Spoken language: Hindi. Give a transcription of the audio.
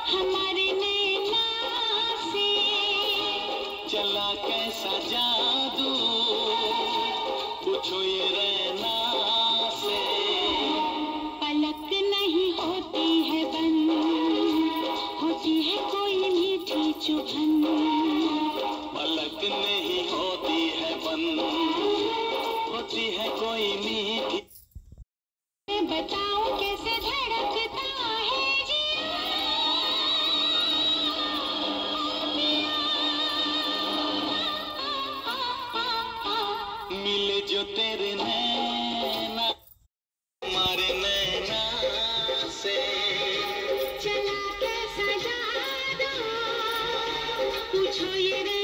हमारे नैना से चला कैसा जादू, पूछो ये रैना से। पलक नहीं होती है बंद, होती है कोई मीठी चुभन। पलक नहीं होती है बंद, होती है कोई मीठी। मैं बताऊं कैसे धड़कता है जिया, मिले जो तेरे नैना, हमारे नैना से। चला कैसा जादू, पूछो ये